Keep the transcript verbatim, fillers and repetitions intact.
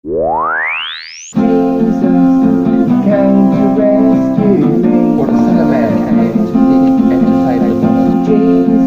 came to rescue me. For the Son of Man came to seek and to save the lost. Jesus